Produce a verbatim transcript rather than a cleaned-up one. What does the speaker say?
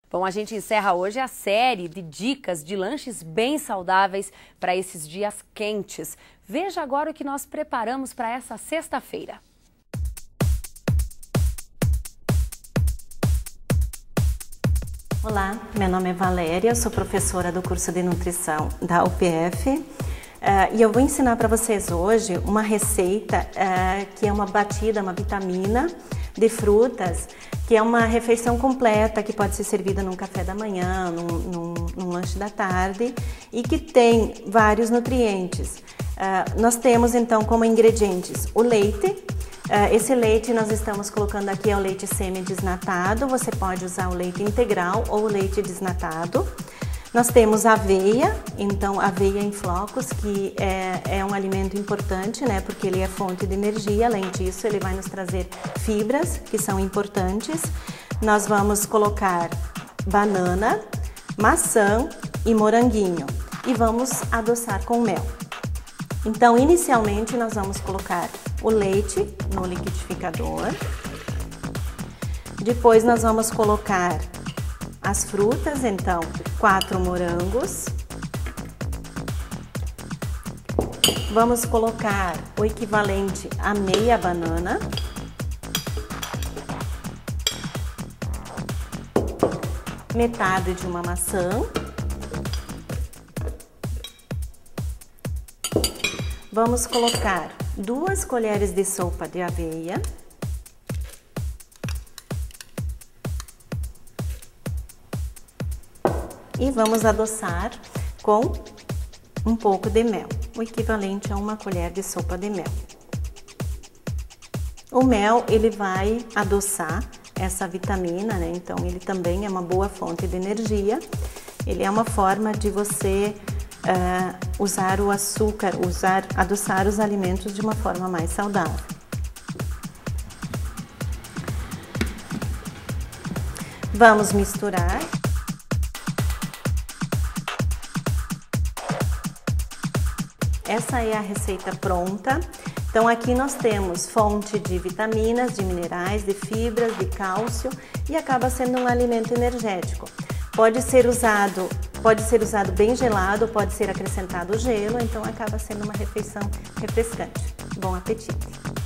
Bom, a gente encerra hoje a série de dicas de lanches bem saudáveis para esses dias quentes. Veja agora o que nós preparamos para essa sexta-feira. Olá, meu nome é Valéria, sou professora do curso de nutrição da U P F uh, e eu vou ensinar para vocês hoje uma receita uh, que é uma batida, uma vitamina de frutas, que é uma refeição completa que pode ser servida num café da manhã, num, num, num lanche da tarde e que tem vários nutrientes. Uh, nós temos então como ingredientes o leite. Uh, esse leite nós estamos colocando aqui é o leite semi-desnatado, você pode usar o leite integral ou o leite desnatado. Nós temos aveia, então aveia em flocos, que é, é um alimento importante, né, porque ele é fonte de energia, além disso ele vai nos trazer fibras, que são importantes. Nós vamos colocar banana, maçã e moranguinho e vamos adoçar com mel. Então, inicialmente nós vamos colocar o leite no liquidificador, depois nós vamos colocar as frutas, então quatro morangos, vamos colocar o equivalente a meia banana, metade de uma maçã, vamos colocar duas colheres de sopa de aveia, e vamos adoçar com um pouco de mel, o equivalente a uma colher de sopa de mel. O mel, ele vai adoçar essa vitamina, né? Então ele também é uma boa fonte de energia. Ele é uma forma de você uh, usar o açúcar, usar, adoçar os alimentos de uma forma mais saudável. Vamos misturar. Essa é a receita pronta. Então aqui nós temos fonte de vitaminas, de minerais, de fibras, de cálcio e acaba sendo um alimento energético. Pode ser usado, pode ser usado bem gelado, pode ser acrescentado gelo, então acaba sendo uma refeição refrescante. Bom apetite!